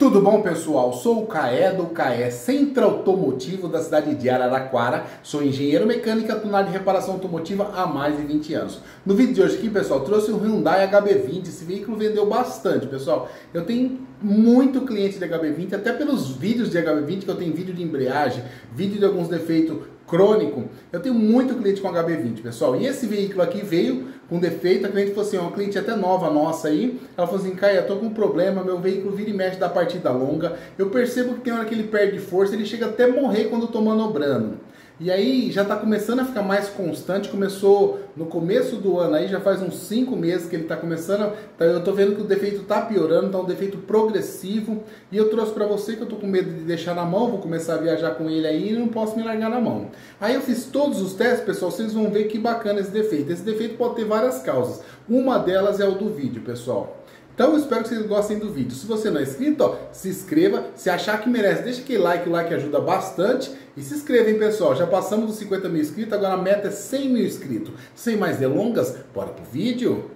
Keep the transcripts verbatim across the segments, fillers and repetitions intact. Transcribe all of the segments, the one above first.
Tudo bom, pessoal? Sou o Caé do Caé Centro Automotivo da cidade de Araraquara. Sou engenheiro mecânico atuando na área de reparação automotiva há mais de vinte anos. No vídeo de hoje aqui, pessoal, trouxe o Hyundai H B vinte. Esse veículo vendeu bastante, pessoal. Eu tenho muito cliente de H B vinte, até pelos vídeos de H B vinte, que eu tenho vídeo de embreagem, vídeo de alguns defeitos crônicos. Eu tenho muito cliente com H B vinte, pessoal. E esse veículo aqui veio com defeito. A cliente falou assim, uma cliente até nova nossa aí, ela falou assim, Caia, tô com um problema, meu veículo vira e mexe da partida longa, eu percebo que tem hora que ele perde força, ele chega até morrer quando eu tô manobrando. E aí já tá começando a ficar mais constante, começou no começo do ano aí, já faz uns cinco meses que ele tá começando, a, eu tô vendo que o defeito tá piorando, tá um defeito progressivo, e eu trouxe pra você que eu tô com medo de deixar na mão, vou começar a viajar com ele aí e não posso me largar na mão. Aí eu fiz todos os testes, pessoal, vocês vão ver que bacana esse defeito. Esse defeito pode ter várias causas, uma delas é o do vídeo, pessoal. Então eu espero que vocês gostem do vídeo. Se você não é inscrito, ó, se inscreva. Se achar que merece, deixa aquele like, o like ajuda bastante. E se inscreva, hein, pessoal. Já passamos dos cinquenta mil inscritos, agora a meta é cem mil inscritos. Sem mais delongas, bora pro vídeo.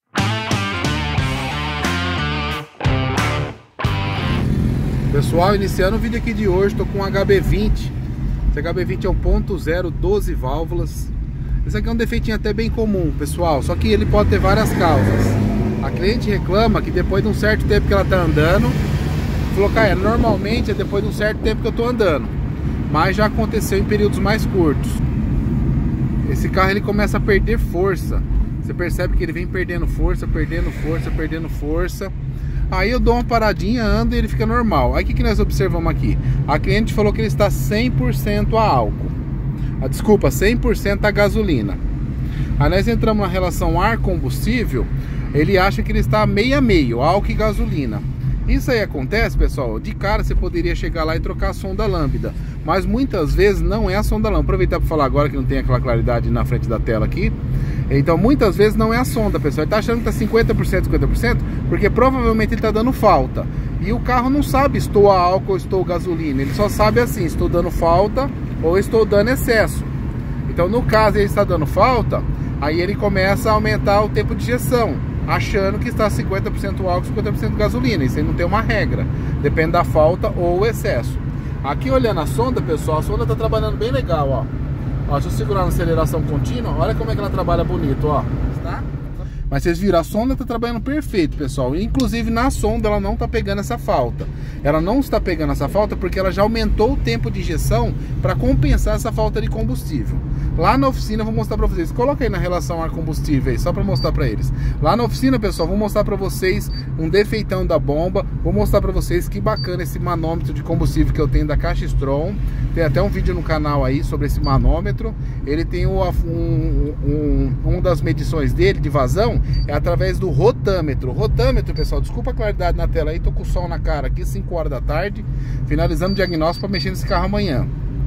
Pessoal, iniciando o vídeo aqui de hoje, tô com um H B vinte. Esse H B vinte é um ponto zero, doze válvulas. Esse aqui é um defeitinho até bem comum, pessoal. Só que ele pode ter várias causas. A cliente reclama que depois de um certo tempo que ela tá andando, falou, Caia, normalmente é depois de um certo tempo que eu tô andando, mas já aconteceu em períodos mais curtos. Esse carro ele começa a perder força. Você percebe que ele vem perdendo força, perdendo força, perdendo força. Aí eu dou uma paradinha, ando e ele fica normal. Aí o que, que nós observamos aqui? A cliente falou que ele está cem por cento a álcool. Ah, desculpa, cem por cento a gasolina. Aí nós entramos na relação ar-combustível. Ele acha que ele está meio a meio, álcool e gasolina. Isso aí acontece, pessoal, de cara você poderia chegar lá e trocar a sonda lambda, mas muitas vezes não é a sonda lambda. Aproveitar para falar agora que não tem aquela claridade na frente da tela aqui. Então muitas vezes não é a sonda, pessoal. Ele está achando que está cinquenta por cento, cinquenta por cento, porque provavelmente ele está dando falta. E o carro não sabe estou a álcool ou estou gasolina. Ele só sabe assim, estou dando falta ou estou dando excesso. Então no caso ele está dando falta, aí ele começa a aumentar o tempo de injeção, achando que está cinquenta por cento álcool, cinquenta por cento gasolina. Isso aí não tem uma regra, depende da falta ou o excesso. Aqui olhando a sonda, pessoal, a sonda está trabalhando bem legal, ó. Ó, deixa eu segurar na aceleração contínua, olha como é que ela trabalha bonito, ó. Tá? Mas vocês viram, a sonda está trabalhando perfeito, pessoal. Inclusive na sonda ela não está pegando essa falta. Ela não está pegando essa falta porque ela já aumentou o tempo de injeção para compensar essa falta de combustível. Lá na oficina eu vou mostrar para vocês. Coloca aí na relação ar-combustível aí, só para mostrar para eles. Lá na oficina, pessoal, vou mostrar para vocês um defeitão da bomba. Vou mostrar para vocês que bacana esse manômetro de combustível que eu tenho da Castrol. Tem até um vídeo no canal aí sobre esse manômetro. Ele tem um, um, um, um das medições dele de vazão é através do rotâmetro. Rotâmetro, pessoal, desculpa a claridade na tela aí, tô com o sol na cara aqui, cinco horas da tarde, finalizando o diagnóstico para mexer nesse carro amanhã.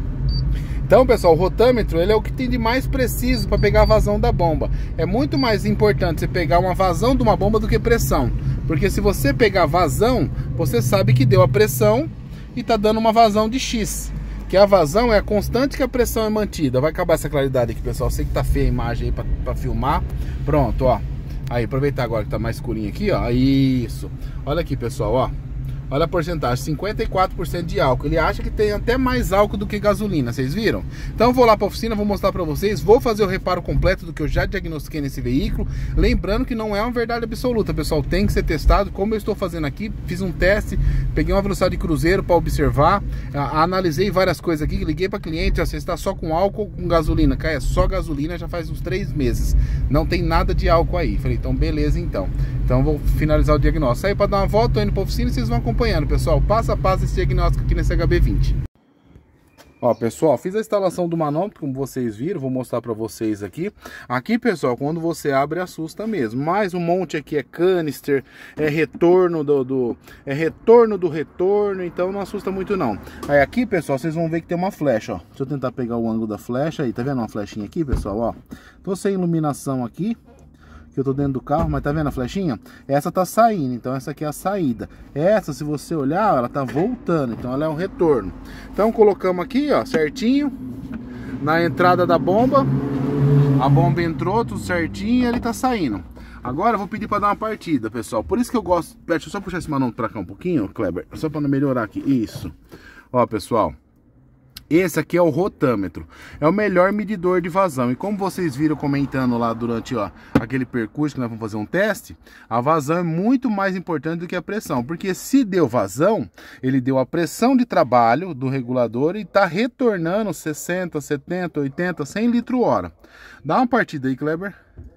Então, pessoal, o rotâmetro ele é o que tem de mais preciso para pegar a vazão da bomba. É muito mais importante você pegar uma vazão de uma bomba do que pressão, porque se você pegar vazão, você sabe que deu a pressão e tá dando uma vazão de X, que a vazão é a constante que a pressão é mantida. Vai acabar essa claridade aqui, pessoal, sei que tá feia a imagem aí para filmar. Pronto, ó. Aí, aproveitar agora que tá mais escurinho aqui, ó. Isso. Olha aqui, pessoal, ó. Olha a porcentagem, cinquenta e quatro por cento de álcool. Ele acha que tem até mais álcool do que gasolina, vocês viram? Então vou lá para a oficina, vou mostrar para vocês. Vou fazer o reparo completo do que eu já diagnostiquei nesse veículo. Lembrando que não é uma verdade absoluta, pessoal. Tem que ser testado, como eu estou fazendo aqui. Fiz um teste, peguei uma velocidade de cruzeiro para observar, analisei várias coisas aqui. Liguei para cliente, ó, você está só com álcool ou com gasolina? Cara, é só gasolina, já faz uns três meses. Não tem nada de álcool aí. Falei, então beleza então. Então vou finalizar o diagnóstico. Saí para dar uma volta, tô indo para a oficina e vocês vão acompanhando, pessoal, passo a passo esse diagnóstico aqui nesse H B vinte. Ó, pessoal, fiz a instalação do manômetro, como vocês viram, vou mostrar para vocês aqui. Aqui, pessoal, quando você abre, assusta mesmo. Mas um monte aqui é canister, é retorno do, do é retorno do retorno, então não assusta muito não. Aí aqui, pessoal, vocês vão ver que tem uma flecha, ó. Deixa eu tentar pegar o ângulo da flecha aí, tá vendo uma flechinha aqui, pessoal, ó. Tô sem iluminação aqui, que eu tô dentro do carro, mas tá vendo a flechinha? Essa tá saindo, então essa aqui é a saída. Essa, se você olhar, ela tá voltando, então ela é um retorno. Então colocamos aqui, ó, certinho, na entrada da bomba. A bomba entrou, tudo certinho, e ele tá saindo. Agora eu vou pedir para dar uma partida, pessoal. Por isso que eu gosto... Deixa eu só puxar esse manômetro para cá um pouquinho, Kleber. Só para melhorar aqui. Isso. Ó, pessoal. Esse aqui é o rotâmetro. É o melhor medidor de vazão. E como vocês viram comentando lá durante ó, aquele percurso que nós vamos fazer um teste, a vazão é muito mais importante do que a pressão. Porque se deu vazão, ele deu a pressão de trabalho do regulador e está retornando sessenta, setenta, oitenta, cem litros hora. Dá uma partida aí, Kleber.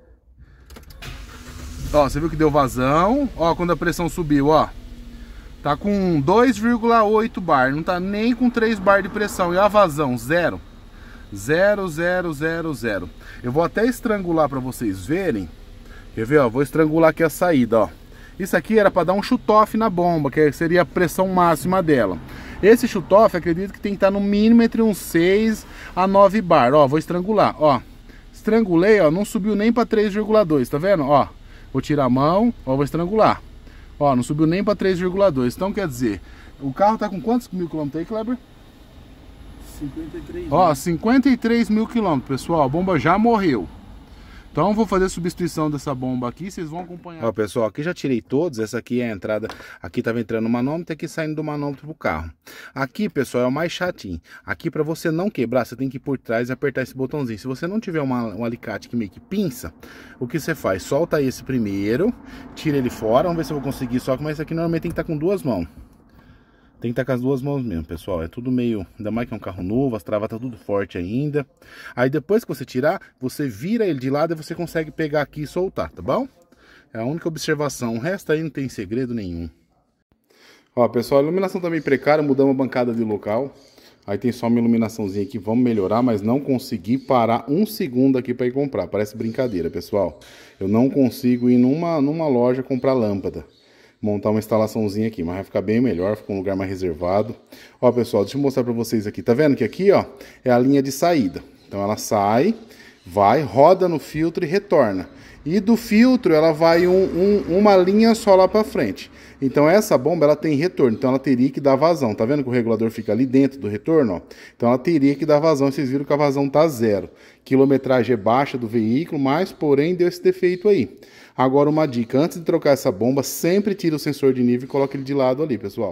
Ó, você viu que deu vazão. Ó, quando a pressão subiu, ó. Tá com dois vírgula oito bar, não tá nem com três bar de pressão. E a vazão, zero. Zero, zero, zero, zero. Eu vou até estrangular para vocês verem. Quer ver, ó? Vou estrangular aqui a saída, ó. Isso aqui era para dar um shutoff na bomba, que seria a pressão máxima dela. Esse shutoff, acredito que tem que estar no mínimo entre uns seis a nove bar. Ó, vou estrangular, ó. Estrangulei, ó, não subiu nem para três vírgula dois, tá vendo? Ó, vou tirar a mão, ó, vou estrangular. Ó, não subiu nem para três vírgula dois. Então, quer dizer, o carro tá com quantos mil quilômetros aí, Kleber? cinquenta e três mil. Ó, cinquenta e três mil quilômetros, pessoal. A bomba já morreu. Então, vou fazer a substituição dessa bomba aqui, vocês vão acompanhar. Ó, pessoal, aqui já tirei todos. Essa aqui é a entrada. Aqui tava entrando o manômetro, aqui saindo do manômetro pro carro. Aqui, pessoal, é o mais chatinho. Aqui, para você não quebrar, você tem que ir por trás e apertar esse botãozinho. Se você não tiver uma, um alicate que meio que pinça, o que você faz? Solta esse primeiro, tira ele fora. Vamos ver se eu vou conseguir só que, mas esse aqui normalmente tem que estar com duas mãos. Tem que estar com as duas mãos mesmo, pessoal. É tudo meio... Ainda mais que é um carro novo, as travas tá tudo forte ainda. Aí depois que você tirar, você vira ele de lado e você consegue pegar aqui e soltar, tá bom? É a única observação. O resto aí não tem segredo nenhum. Ó, pessoal, a iluminação também precária. Mudamos a bancada de local. Aí tem só uma iluminaçãozinha aqui. Vamos melhorar, mas não consegui parar um segundo aqui para ir comprar. Parece brincadeira, pessoal. Eu não consigo ir numa, numa loja comprar lâmpada. Montar uma instalaçãozinha aqui, mas vai ficar bem melhor, fica um lugar mais reservado. Ó, pessoal, deixa eu mostrar para vocês aqui. Tá vendo que aqui, ó, é a linha de saída. Então ela sai, vai, roda no filtro e retorna. E do filtro ela vai um, um, uma linha só lá para frente. Então essa bomba ela tem retorno, então ela teria que dar vazão. Tá vendo que o regulador fica ali dentro do retorno, ó? Então ela teria que dar vazão. Vocês viram que a vazão tá zero. Quilometragem é baixa do veículo, mas porém deu esse defeito aí. Agora uma dica, antes de trocar essa bomba, sempre tira o sensor de nível e coloca ele de lado ali, pessoal.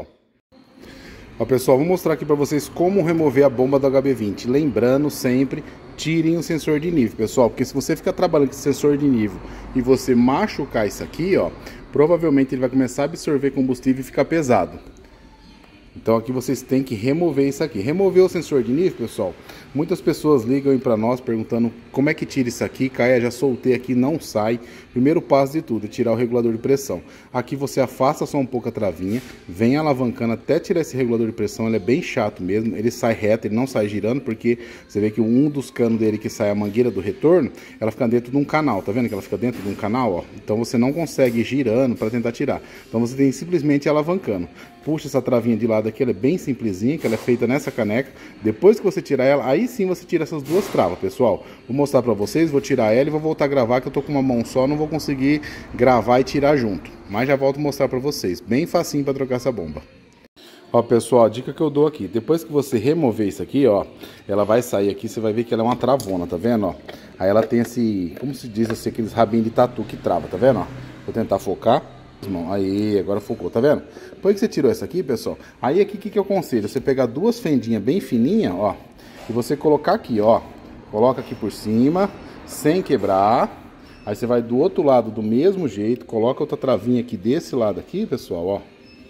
Ó, pessoal, vou mostrar aqui para vocês como remover a bomba do H B vinte. Lembrando sempre, tirem o sensor de nível, pessoal, porque se você ficar trabalhando com esse sensor de nível e você machucar isso aqui, ó, provavelmente ele vai começar a absorver combustível e ficar pesado. Então aqui vocês têm que remover isso aqui. Remover o sensor de nível, pessoal. Muitas pessoas ligam aí para nós perguntando como é que tira isso aqui. Caia, já soltei aqui, não sai. Primeiro passo de tudo é tirar o regulador de pressão. Aqui você afasta só um pouco a travinha, vem alavancando até tirar esse regulador de pressão. Ele é bem chato mesmo, ele sai reto, ele não sai girando, porque você vê que um dos canos dele que sai a mangueira do retorno, ela fica dentro de um canal, tá vendo que ela fica dentro de um canal, ó? Então você não consegue ir girando para tentar tirar. Então você tem simplesmente ir alavancando. Puxa essa travinha de lado aqui, ela é bem simplesinha, que ela é feita nessa caneca. Depois que você tirar ela, aí sim você tira essas duas travas, pessoal. Vou mostrar pra vocês, vou tirar ela e vou voltar a gravar, que eu tô com uma mão só, não vou conseguir gravar e tirar junto. Mas já volto a mostrar pra vocês. Bem facinho pra trocar essa bomba. Ó, pessoal, a dica que eu dou aqui, depois que você remover isso aqui, ó, ela vai sair aqui, você vai ver que ela é uma travana, tá vendo, ó? Aí ela tem esse, como se diz assim, aqueles rabinhos de tatu que trava, tá vendo, ó? Vou tentar focar. Aí, agora focou, tá vendo? Depois que você tirou essa aqui, pessoal, aí aqui o que, que eu aconselho? Você pegar duas fendinhas bem fininhas, ó, e você colocar aqui, ó, coloca aqui por cima, sem quebrar. Aí você vai do outro lado do mesmo jeito, coloca outra travinha aqui desse lado aqui, pessoal, ó.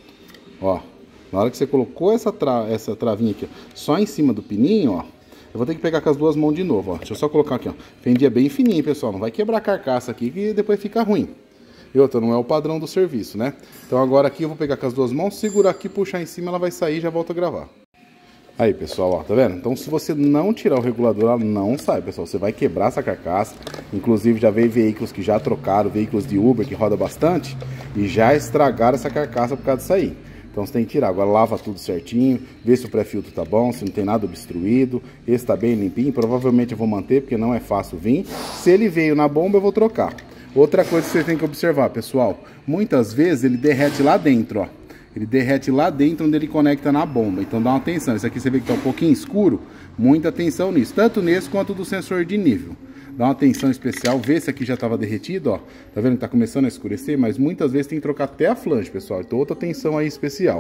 Ó, na hora que você colocou essa, tra essa travinha aqui, ó, só em cima do pininho, ó, eu vou ter que pegar com as duas mãos de novo, ó. Deixa eu só colocar aqui, ó. Fendinha bem fininha, pessoal, não vai quebrar a carcaça aqui que depois fica ruim. E outra, não é o padrão do serviço, né? Então agora aqui eu vou pegar com as duas mãos, segurar aqui, puxar em cima, ela vai sair e já volto a gravar. Aí, pessoal, ó, tá vendo? Então se você não tirar o regulador, ela não sai, pessoal. Você vai quebrar essa carcaça. Inclusive já veio veículos que já trocaram, veículos de Uber que roda bastante, e já estragaram essa carcaça por causa disso aí. Então você tem que tirar. Agora lava tudo certinho, vê se o pré-filtro tá bom, se não tem nada obstruído. Esse tá bem limpinho, provavelmente eu vou manter, porque não é fácil vir. Se ele veio na bomba, eu vou trocar. Outra coisa que você tem que observar, pessoal, muitas vezes ele derrete lá dentro, ó. Ele derrete lá dentro onde ele conecta na bomba. Então dá uma atenção. Isso aqui você vê que tá um pouquinho escuro. Muita atenção nisso. Tanto nesse quanto do sensor de nível. dá uma atenção especial, vê se aqui já estava derretido, ó. Tá vendo que tá começando a escurecer? Mas muitas vezes tem que trocar até a flange, pessoal. Então outra atenção aí especial.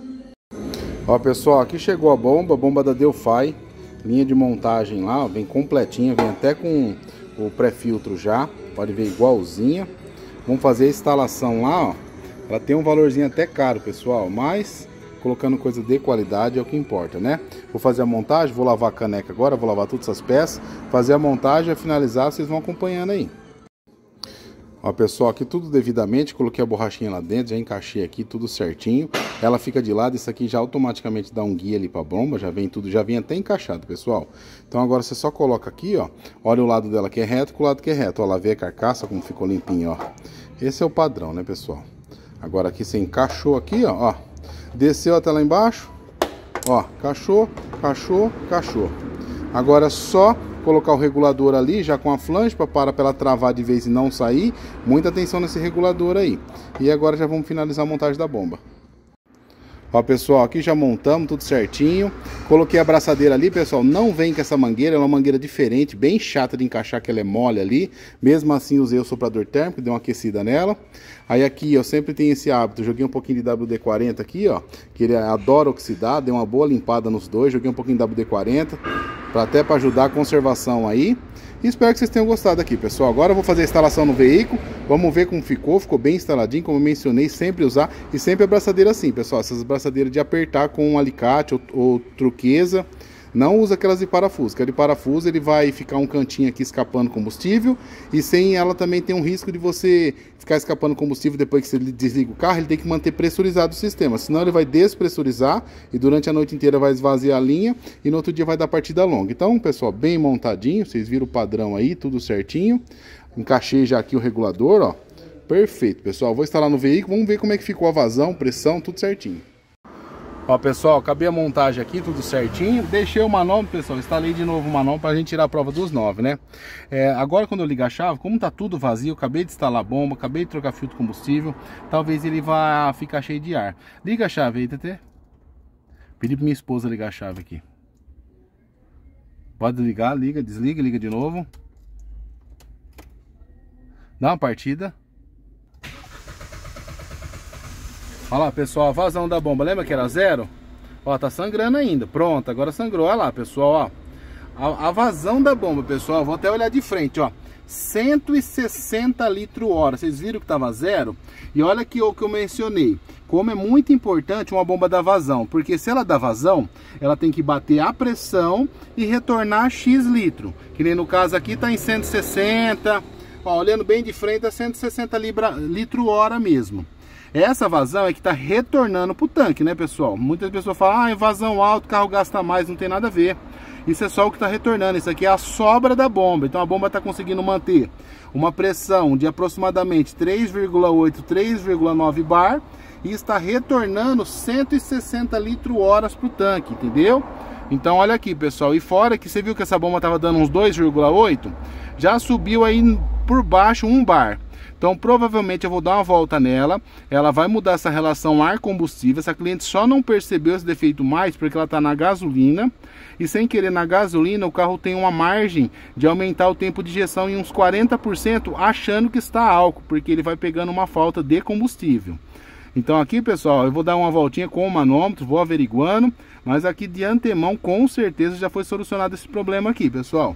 Ó, pessoal, aqui chegou a bomba, a bomba da Delphi. Linha de montagem lá, ó, vem completinha, vem até com o pré-filtro já. Pode ver igualzinha. Vamos fazer a instalação lá, ó. Ela tem um valorzinho até caro, pessoal, mas colocando coisa de qualidade é o que importa, né? Vou fazer a montagem, vou lavar a caneca agora, vou lavar todas essas peças, fazer a montagem, finalizar, vocês vão acompanhando aí. Ó, pessoal, aqui tudo devidamente, coloquei a borrachinha lá dentro, já encaixei aqui tudo certinho. Ela fica de lado, isso aqui já automaticamente dá um guia ali pra bomba, já vem tudo, já vem até encaixado, pessoal. Então agora você só coloca aqui, ó, olha o lado dela que é reto com o lado que é reto. Ó, lavei a carcaça, como ficou limpinho, ó. Esse é o padrão, né, pessoal? Agora aqui você encaixou aqui, ó, ó. Desceu até lá embaixo, ó, encaixou, encaixou, encaixou. Agora é só colocar o regulador ali, já com a flange, para para ela travar de vez e não sair. Muita atenção nesse regulador aí. E agora já vamos finalizar a montagem da bomba. Ó, pessoal, aqui já montamos tudo certinho. Coloquei a abraçadeira ali, pessoal. Não vem com essa mangueira, é uma mangueira diferente, bem chata de encaixar, que ela é mole ali. Mesmo assim, usei o soprador térmico, dei uma aquecida nela. Aí aqui, eu sempre tenho esse hábito, joguei um pouquinho de W D quarenta aqui, ó, que ele adora oxidar, dei uma boa limpada nos dois, joguei um pouquinho de W D quarenta, pra, até para ajudar a conservação aí. E espero que vocês tenham gostado aqui, pessoal. Agora eu vou fazer a instalação no veículo. Vamos ver como ficou. Ficou bem instaladinho, como eu mencionei, sempre usar. E sempre a abraçadeira assim, pessoal. Essas abraçadeiras de apertar com um alicate ou, ou truqueza. Não usa aquelas de parafuso. Que a de parafuso ele vai ficar um cantinho aqui escapando combustível. E sem ela também tem um risco de você ficar escapando combustível depois que você desliga o carro. Ele tem que manter pressurizado o sistema. Senão ele vai despressurizar e durante a noite inteira vai esvaziar a linha. E no outro dia vai dar partida longa. Então, pessoal, bem montadinho. Vocês viram o padrão aí, tudo certinho. Encaixei já aqui o regulador, ó. Perfeito, pessoal. Vou instalar no veículo. Vamos ver como é que ficou a vazão, pressão, tudo certinho. Ó, pessoal, acabei a montagem aqui, tudo certinho. Deixei o manômetro, pessoal, instalei de novo o manômetro pra gente tirar a prova dos nove, né? É, agora quando eu ligar a chave, como tá tudo vazio, acabei de instalar a bomba, acabei de trocar filtro de combustível, talvez ele vá ficar cheio de ar. Liga a chave aí, T T. Pedi pra minha esposa ligar a chave aqui. Pode ligar, liga, desliga, liga de novo. Dá uma partida. Olha lá, pessoal, a vazão da bomba, lembra que era zero? Ó, tá sangrando ainda, pronto, agora sangrou, olha lá, pessoal, ó. A, a vazão da bomba, pessoal, vou até olhar de frente, ó. cento e sessenta litros hora, vocês viram que tava zero? E olha aqui o que eu mencionei, como é muito importante uma bomba dar vazão, porque se ela dá vazão, ela tem que bater a pressão e retornar X litro, que nem no caso aqui tá em cento e sessenta, ó, olhando bem de frente é cento e sessenta litros hora mesmo. Essa vazão é que está retornando para o tanque, né, pessoal? Muitas pessoas falam, ah, é vazão alto, o carro gasta mais, não tem nada a ver. Isso é só o que está retornando, isso aqui é a sobra da bomba. Então a bomba está conseguindo manter uma pressão de aproximadamente três vírgula oito, três vírgula nove bar e está retornando cento e sessenta litros horas para o tanque, entendeu? Então olha aqui, pessoal, e fora que você viu que essa bomba estava dando uns dois vírgula oito, já subiu aí por baixo um bar. Então provavelmente eu vou dar uma volta nela, ela vai mudar essa relação ar-combustível. Essa cliente só não percebeu esse defeito mais porque ela está na gasolina. E sem querer na gasolina o carro tem uma margem de aumentar o tempo de injeção em uns quarenta por cento achando que está álcool, porque ele vai pegando uma falta de combustível. Então aqui, pessoal, eu vou dar uma voltinha com o manômetro, vou averiguando. Mas aqui de antemão com certeza já foi solucionado esse problema aqui, pessoal.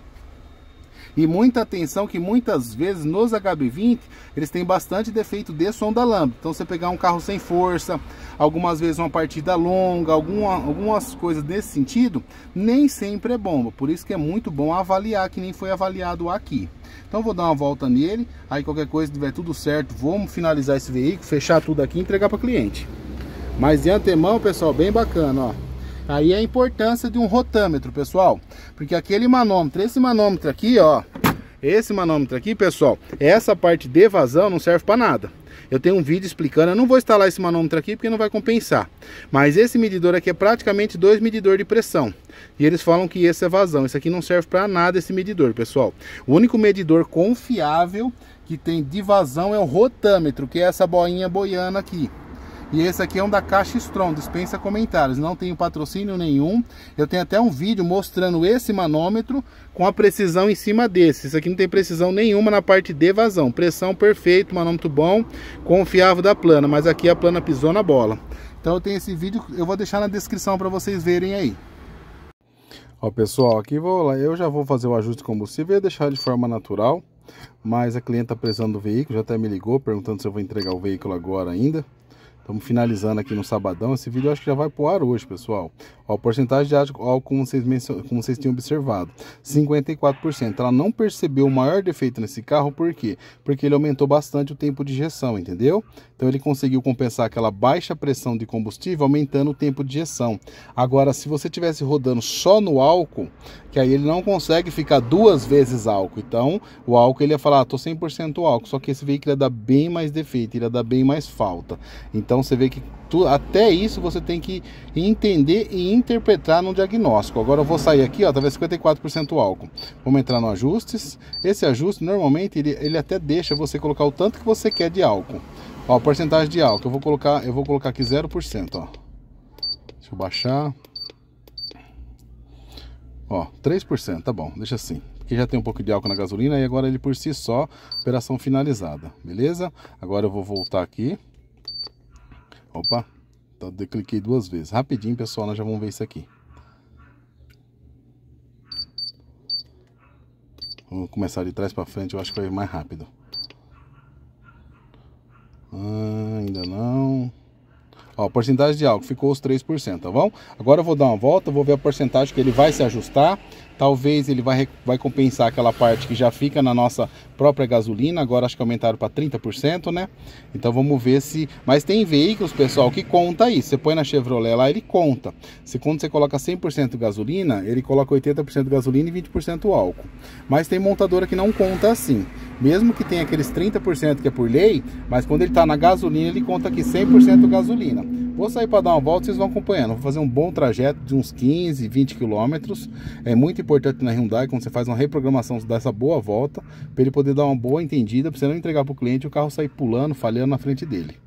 E muita atenção que muitas vezes nos H B vinte eles têm bastante defeito de sonda lambda. Então você pegar um carro sem força, algumas vezes uma partida longa, alguma, algumas coisas nesse sentido, nem sempre é bomba. Por isso que é muito bom avaliar, que nem foi avaliado aqui. Então vou dar uma volta nele, aí qualquer coisa, se tiver tudo certo, vamos finalizar esse veículo, fechar tudo aqui e entregar para o cliente. Mas de antemão, pessoal, bem bacana, ó. Aí a importância de um rotâmetro, pessoal, porque aquele manômetro, esse manômetro aqui, ó, esse manômetro aqui, pessoal, essa parte de vazão não serve para nada. Eu tenho um vídeo explicando, eu não vou instalar esse manômetro aqui porque não vai compensar. Mas esse medidor aqui é praticamente dois medidores de pressão. E eles falam que esse é vazão, esse aqui não serve para nada esse medidor, pessoal. O único medidor confiável que tem de vazão é o rotâmetro, que é essa boinha boiando aqui. E esse aqui é um da Caixa Strong, dispensa comentários, não tenho patrocínio nenhum. Eu tenho até um vídeo mostrando esse manômetro com a precisão em cima desse. Isso aqui não tem precisão nenhuma na parte de vazão. Pressão perfeito, manômetro bom, confiável da Plana, mas aqui a Plana pisou na bola. Então eu tenho esse vídeo, eu vou deixar na descrição para vocês verem aí. Ó pessoal, aqui vou lá, eu já vou fazer o ajuste de combustível e deixar de forma natural. Mas a cliente está precisando do veículo, já até me ligou perguntando se eu vou entregar o veículo agora ainda. Estamos finalizando aqui no sabadão. Esse vídeo eu acho que já vai pro ar hoje, pessoal. Ó, a porcentagem de álcool, como vocês, mencion... como vocês tinham observado, cinquenta e quatro por cento. Ela não percebeu o maior defeito nesse carro, por quê? Porque ele aumentou bastante o tempo de injeção, entendeu? Então ele conseguiu compensar aquela baixa pressão de combustível, aumentando o tempo de injeção. Agora, se você estivesse rodando só no álcool, que aí ele não consegue ficar duas vezes álcool. Então, o álcool ele ia falar, ah, tô cem por cento álcool. Só que esse veículo ia dar bem mais defeito, ele ia dar bem mais falta. Então, você vê que tu, até isso você tem que entender e interpretar no diagnóstico. Agora eu vou sair aqui, ó, tá vendo cinquenta e quatro por cento álcool. Vamos entrar no ajustes. Esse ajuste, normalmente, ele, ele até deixa você colocar o tanto que você quer de álcool. Ó, porcentagem de álcool, eu vou colocar, eu vou colocar aqui zero por cento, ó. Deixa eu baixar. Ó, três por cento, tá bom, deixa assim. Porque já tem um pouco de álcool na gasolina e agora ele por si só, operação finalizada, beleza? Agora eu vou voltar aqui. Opa, então eu cliquei duas vezes. Rapidinho, pessoal, nós já vamos ver isso aqui. Vamos começar de trás para frente, eu acho que vai mais rápido. Ah, ainda não. Ó, porcentagem de álcool ficou os três por cento, tá bom? Agora eu vou dar uma volta, vou ver a porcentagem que ele vai se ajustar. Talvez ele vai, vai compensar aquela parte que já fica na nossa própria gasolina. Agora acho que aumentaram para trinta por cento, né? Então vamos ver se... Mas tem veículos, pessoal, que conta isso. Você põe na Chevrolet lá, ele conta. Se quando você coloca cem por cento gasolina, ele coloca oitenta por cento gasolina e vinte por cento álcool. Mas tem montadora que não conta assim. Mesmo que tenha aqueles trinta por cento que é por lei, mas quando ele está na gasolina, ele conta aqui cem por cento gasolina. Vou sair para dar uma volta, vocês vão acompanhando. Vou fazer um bom trajeto de uns quinze, vinte quilômetros. É muito importante na Hyundai, quando você faz uma reprogramação, você dá essa boa volta, para ele poder dar uma boa entendida, para você não entregar para o cliente e o carro sair pulando, falhando na frente dele.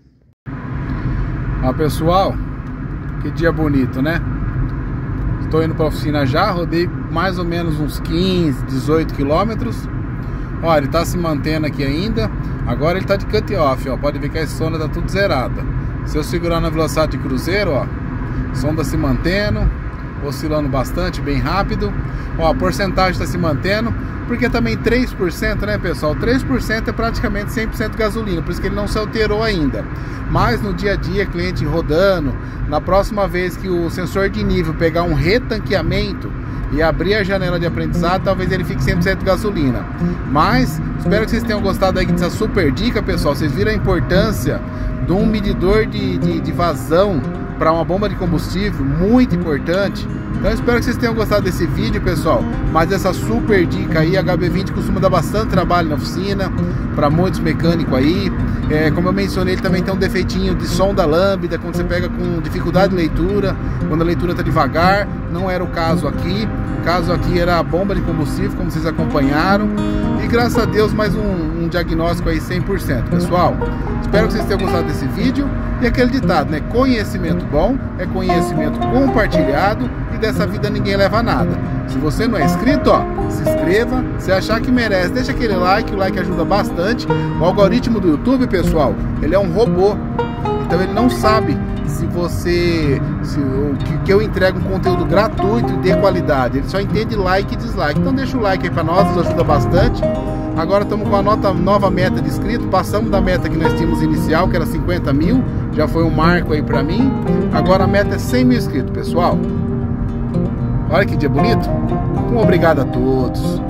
Ó pessoal, que dia bonito, né? Estou indo para a oficina já, rodei mais ou menos uns quinze, dezoito quilômetros. Ó, ele está se mantendo aqui ainda. Agora ele está de cut-off, ó. Pode ver que a sonda está tudo zerada. Se eu segurar na velocidade de cruzeiro, ó, sonda se mantendo, oscilando bastante, bem rápido. Ó, a porcentagem está se mantendo, porque também três por cento, né, pessoal? três por cento é praticamente cem por cento gasolina, por isso que ele não se alterou ainda. Mas no dia a dia, cliente rodando, na próxima vez que o sensor de nível pegar um retanqueamento e abrir a janela de aprendizado, talvez ele fique cem por cento gasolina. Mas espero que vocês tenham gostado aí dessa super dica, pessoal. Vocês viram a importância de um medidor de, de, de vazão para uma bomba de combustível, muito importante. Então espero que vocês tenham gostado desse vídeo, pessoal. Mas essa super dica aí, a H B vinte costuma dar bastante trabalho na oficina, para muitos mecânicos aí. É, como eu mencionei, ele também tem um defeitinho de som da lâmpada, quando você pega com dificuldade de leitura, quando a leitura está devagar. Não era o caso aqui. O caso aqui era a bomba de combustível, como vocês acompanharam. E graças a Deus, mais um, um diagnóstico aí cem por cento, pessoal. Espero que vocês tenham gostado desse vídeo. E aquele ditado, né? Conhecimento bom é conhecimento compartilhado, e dessa vida ninguém leva nada. Se você não é inscrito, ó, se inscreva. Se achar que merece, deixa aquele like. O like ajuda bastante. O algoritmo do YouTube, pessoal, ele é um robô. Então ele não sabe se você se, que, que eu entrego um conteúdo gratuito e de qualidade. Ele só entende like e dislike. Então deixa o like aí pra nós, nos ajuda bastante. Agora estamos com a nota, nova meta de inscritos. Passamos da meta que nós tínhamos inicial, que era cinquenta mil. Já foi um marco aí pra mim. Agora a meta é cem mil inscritos, pessoal. Olha que dia bonito. Um obrigado a todos.